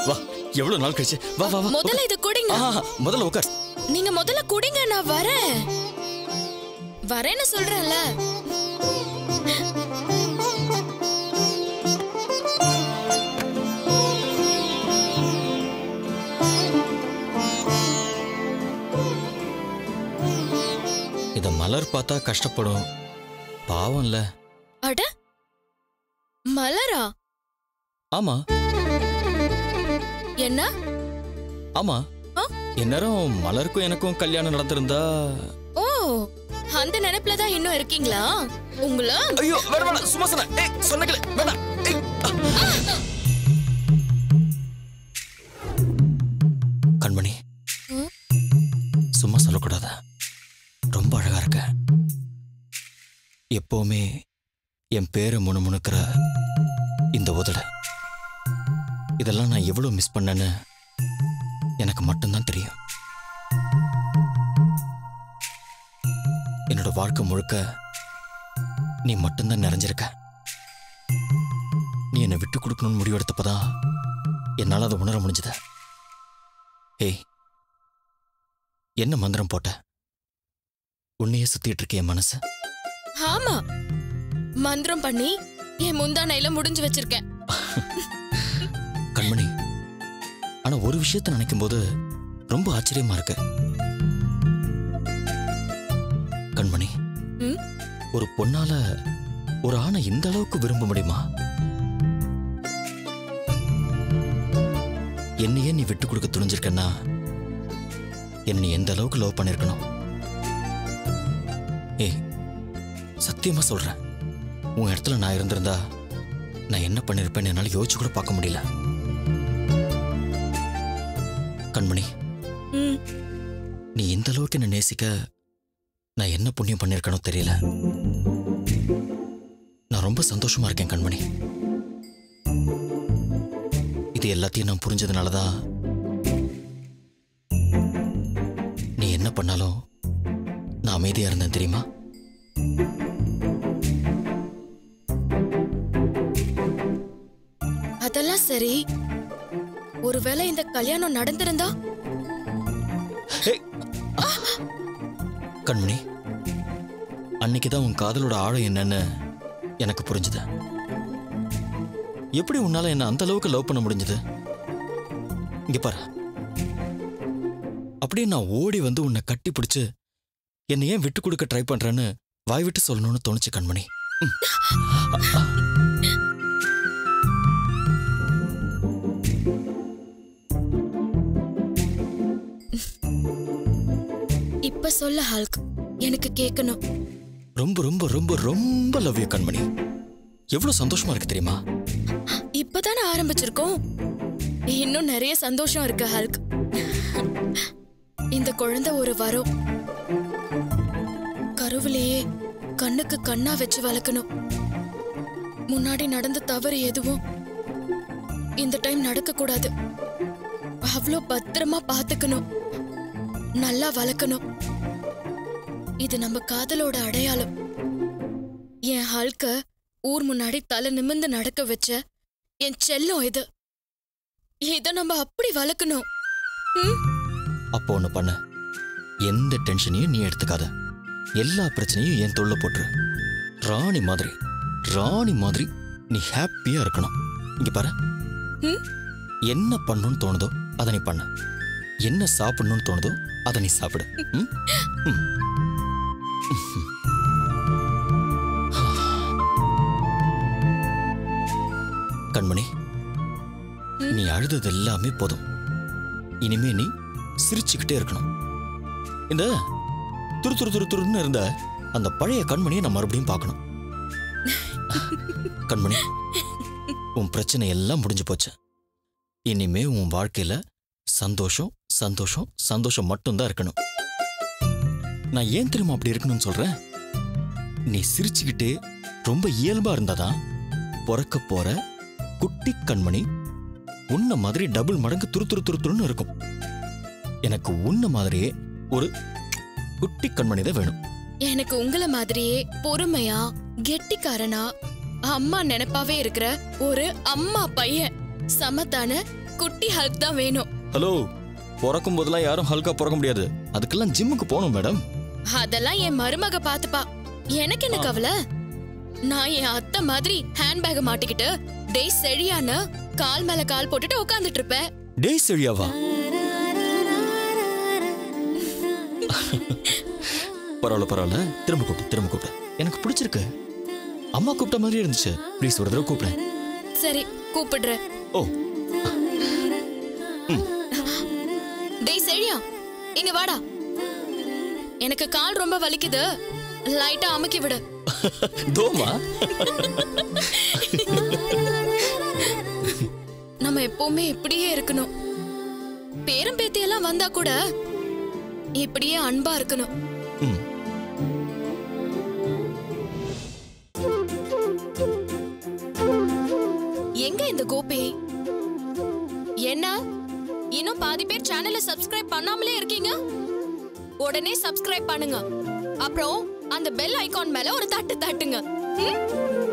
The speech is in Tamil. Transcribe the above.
வா எவ்வளவு நாள் கழிச்சு வா வா வா முதல்ல இத குடிங்க முதல்ல உட்கார் நீங்க முதல்ல குடிங்க நான் வரேன்னு சொல்றேன்ல இத மலர் பார்த்தா கஷ்டப்படும் பாவம்ல அட மலரா ஆமா என்ன ஆமா இந்நேரம் மலருக்கும் எனக்கும் கல்யாணம் நடந்திருந்தா ஓ அந்த நினைப்புல தான் இன்னும் இருக்கீங்களா உங்கள ஐயோ வேணாம் சும்மா சொன்ன சொன்னீங்களே வேணாம் கண்மணி சும்மா சொல்லக்கூடாதா ரொம்ப அழகா இருக்க எப்பவுமே என் பேரை முணுமுணுக்கிற இந்த உதட இதெல்லாம் நான் எவ்வளவு மிஸ் பண்ணேன்னு எனக்கு மட்டும்தான் தெரியும் என்னோட வாழ்க்கை முழுக்க நீ மட்டும்தான் நிறைஞ்சிருக்க நீ என்னை விட்டு கொடுக்கணும்னு முடிவெடுத்தப்பதான் என்னால் அதை உணர முடிஞ்சது ஏய் என்ன மந்திரம் போட்ட உன்னையே சுத்திட்டு இருக்க என் மனசு ஆமா மந்திரம் பண்ணி என் முந்தானையில முடிஞ்சு வச்சிருக்கேன் கண்மணி ஆனா ஒரு விஷயத்தை நினைக்கும் போது ரொம்ப ஆச்சரியமா இருக்கு கண்மணி ஒரு பொண்ணால ஒரு ஆணை இந்த அளவுக்கு விரும்ப முடியுமா என்னையே நீ விட்டு கொடுக்க துணிஞ்சிருக்கன்னா என்னை எந்த அளவுக்கு லவ் பண்ணிருக்கணும் ஏய் சத்தியமா சொல்றேன் உன் இடத்துல நான் இருந்திருந்தா நான் என்ன பண்ணிருப்பேன்னு என்னால யோசிச்சு கூட பார்க்க முடியல கண்மணி நீ இந்த அளவுக்கு என்ன நேசிக்க நான் என்ன புண்ணியம் பண்ணிருக்கணும் தெரியல நான் ரொம்ப சந்தோஷமா இருக்கேன் கண்மணி இது எல்லாத்தையும் நான் புரிஞ்சதுனாலதான் நீ என்ன பண்ணாலும் நான் அமைதியா இருந்தேன் தெரியுமா அதெல்லாம் சரி ஒருவேளை இந்த கல்யாணம் நடந்திருந்தா கண்மணி அன்னைக்குதான் உன் காதலோட ஆழம் என்னன்னு எனக்கு புரிஞ்சுது எப்படி உன்னால என்ன அந்த அளவுக்கு லவ் பண்ண முடிஞ்சது இங்க பாரு அப்படியே நான் ஓடி வந்து உன்னை கட்டி பிடிச்சு என்னை ஏன் விட்டு கொடுக்க ட்ரை பண்றேன்னு வாய் விட்டு சொல்லணும்னு தோணுச்சு கண்மணி இப்ப சொல்ல ஹல்க் எனக்கு கேட்கணும் ரொம்ப ரொம்ப ரொம்ப ரொம்ப லவ் யூ கண்மணி எவ்வளவு சந்தோஷமா இருக்கு தெரியுமா இப்பதானே ஆரம்பிச்சிருக்கோம் இன்னும் நிறைய சந்தோஷம் இருக்கு ஹல்க் இந்த குழந்தை ஒரு வரம் கருவிலேயே கண்ணுக்கு கண்ணா வச்சு வளர்க்கணும் முன்னாடி நடந்த தவறு எதுவும் இந்த டைம் நடக்க கூடாது அவ்வளோ பத்திரமா பாத்துக்கணும் நல்லா வளர்க்கணும் இது நம்ம காதலோட அடையாளம் என் ஹல்க ஊர் முன்னாடி தலை நிமிர்ந்து நடக்க வச்ச என் செல்லம் இது இத நம்ம அப்படி வளர்க்கணும் அப்போ ஒண்ணு பண்ண எந்த டென்ஷனையும் நீ எடுத்துக்காத எல்லா பிரச்சனையும் என் தொல்லை போட்டுரு ராணி மாதிரி நீ ஹாப்பியா இருக்கணும் இங்க பாரு என்ன பண்ணணும்னு தோணுதோ அதை நீ பண்ண என்ன சாப்பிடணும்னு தோணுதோ அதை நீ சாப்பிடு கண்மணி நீ அழுதது எல்லாமே போதும் இனிமே நீ சிரிச்சுக்கிட்டே இருக்கணும் இந்த துருன்னு இருந்த அந்த பழைய கண்மணியை நான் மறுபடியும் பார்க்கணும் கண்மணி உன் பிரச்சனை எல்லாம் முடிஞ்சு போச்சு இனிமே உன் வாழ்க்கையில சந்தோஷம் சந்தோஷம் சந்தோஷம் மட்டும்தான் இருக்கணும் நான் ஏன் தெரியுமா அப்படி இருக்கணும்னு சொல்றேன் நீ சிரிச்சுக்கிட்டே ரொம்ப இயல்பா இருந்தாதான் பிறக்க போற குட்டி கண்மணி உன்ன மாதிரி டபுள் மடங்கு துருன்னு இருக்கும் எனக்கு உன்ன மாதிரியே ஒரு குட்டி கண்மணி தான் வேணும் எனக்கு உங்கள மாதிரியே பொறுமையா கெட்டிக்காரனா அம்மா நினைப்பாவே இருக்கிற ஒரு அம்மா பையன் சமத்தான குட்டி ஹல்க் தான் வேணும். ஹலோ, பிறக்கும் போதெல்லாம் யாரும் ஹல்கா பிறக்க முடியாது. அதுக்கெல்லாம் ஜிம்முக்கு போகணும் மேடம். அதெல்லாம் என் மருமக பாத்துப்பா. எனக்கு என்ன கவலை? நான் என் அத்தை மாதிரி ஹேண்ட்பேக் மாட்டிக்கிட்டு டேய் செழியான்னு கால் மேல கால் போட்டுட்டு உட்கார்ந்துட்டு இருப்பேன். டேய் செழியாவா? பரவாயில்ல, திரும்ப கூப்பிட்டு. எனக்கு பிடிச்சிருக்கு. அம்மா கூப்பிட்ட மாதிரி இருந்துச்சு. ப்ளீஸ் ஒரு தடவை கூப்பிடுறேன். சரி, கூப்பிடுறேன். ஓ. டேய் செழியா, இங்க வாடா. எனக்கு கால் ரொம்ப வலிக்குது, லைட்டா அமுக்கி விடு. தோமா. நம்ம எப்பவுமே இப்படியே இருக்கணும். பேரம் பேத்தி எல்லாம் வந்தா கூட இப்படியே அன்பா இருக்கணும். எங்க இந்த கோபி? என்ன இன்னும் பாதி பேர் சேனலை சப்ஸ்கிரைப் பண்ணாமலே இருக்கீங்க? உடனே சப்ஸ்கிரைப் பண்ணுங்க. அப்புறம் அந்த பெல் ஐகான் மேல ஒரு தட்டுங்க.